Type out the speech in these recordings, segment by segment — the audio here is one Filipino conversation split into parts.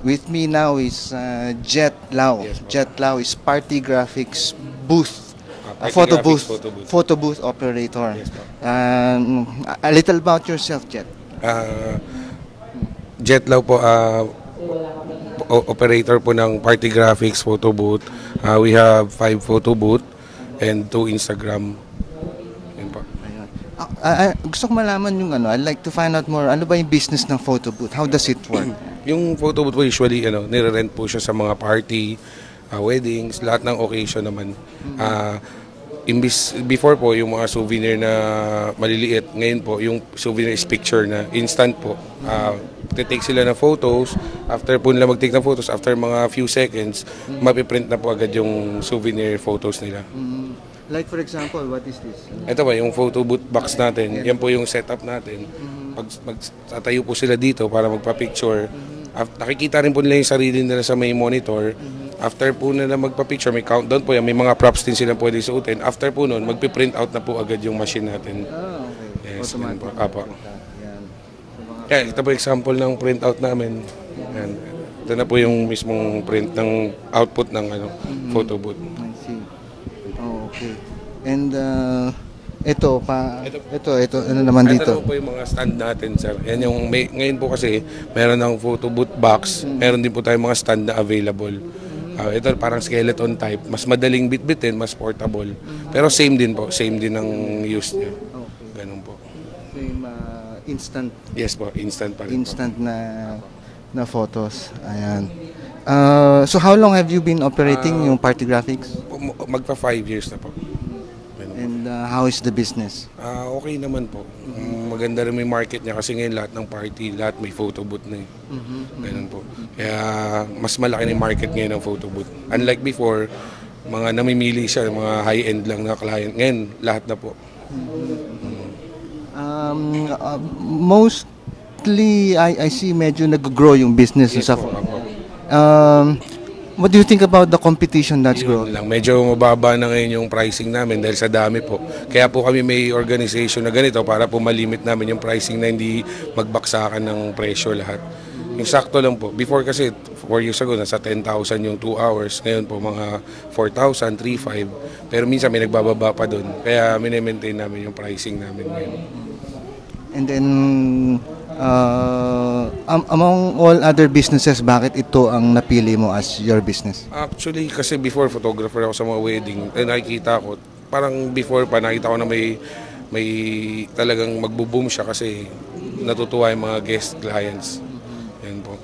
With me now is Jet Lau. Yes, po. Jet Lau is Party Graphics booth, Party photo Graphics booth, photo booth. photo booth operator. Yes, po. A little about yourself, Jet. Ah, Jet Lau po, operator po ng Party Graphics photo booth. We have 5 photo booth and 2 Instagram. Yun po. Ayun. Gusto ko malaman yung ano, I'd like to find out more, ano ba yung business ng photo booth? How does it work? Yung photo booth po usually nire-rent po siya sa mga party, weddings, lahat ng occasion naman. Imbis before po yung mga souvenir na maliliit, ngayon po yung souvenir is picture na instant po. Take sila ng photos, after po nila mag-take ng photos, after mga few seconds, mapiprint na po agad yung souvenir photos nila. Like for example, what is this? Ito ba yung photo booth box natin, yan po yung setup natin. Magtatayo po sila dito para magpa-picture. Nakikita rin po nila yung sarili nila sa may monitor. After po nila magpa-picture, may countdown po yan. May mga props din sila pwede suotin. After po nun, magpiprint out na po agad yung machine natin. Okay. Yes, Automatic. Apo. Yan. Kaya ito po example ng print out namin. Yan. Ito na po yung mismong print ng output ng photo booth. I see. Oh, okay. And ito ano naman Ito dito? po yung mga stand natin, sir. Yan yung ngayon po kasi meron ng photo booth box. Meron din po tayong mga stand na available. Ito parang skeleton type. Mas madaling bitbitin, mas portable. Pero same din po. Same din ang use niya. Okay. Ganun po. Same instant Yes po, instant pa rin instant na photos. Ayan. So how long have you been operating yung Party Graphics? po. Magpa 5 years na po. Ganun po. And how is the business? Okay naman po. Maganda rin may market niya kasi ngayon lahat ng party, lahat may photo booth na eh. Ganun po. Kaya mas malaki na yung market ngayon ng photo booth. Unlike before, mga namimili siya, mga high-end lang na client. Ngayon, lahat na po. Mostly I see medyo nag-grow yung business Yes sa po, apo. what do you think about the competition that's Yun growing? lang. Medyo mababa na ngayon yung pricing namin dahil sa dami po. Kaya po kami may organization na ganito para po malimit namin yung pricing na hindi magbaksakan ng presyo lahat. Yung sakto lang po. Before kasi 4 years ago nasa 10,000 yung 2 hours. Ngayon po mga 4,000, 3,500. Pero minsan may nagbababa pa doon. Kaya mini-maintain namin yung pricing namin ngayon. And then among all other businesses, bakit ito ang napili mo as your business? Actually, kasi before photographer ako sa mga wedding, nakikita ko, parang before pa nakita ko na may talagang magbo-boom siya kasi natutuwa yung mga guest clients. Yan po.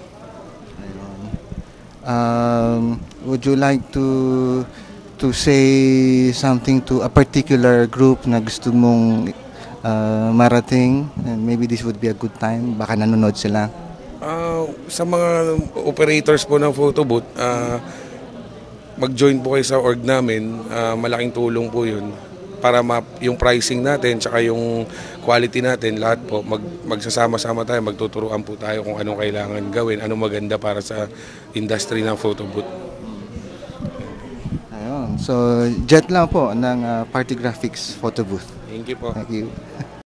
Would you like to say something to a particular group na gusto mong marating, and maybe this would be a good time, baka nanonood sila? Sa mga operators po ng photo booth, mag-join po kayo sa org namin. Malaking tulong po yun para yung pricing natin tsaka yung quality natin, lahat po magsasama-sama tayo, magtuturuan po tayo kung anong kailangan gawin, anong maganda para sa industry ng photo booth. Ayun. So Jet lang po ng Party Graphics photo booth. Thank you po. Thank you.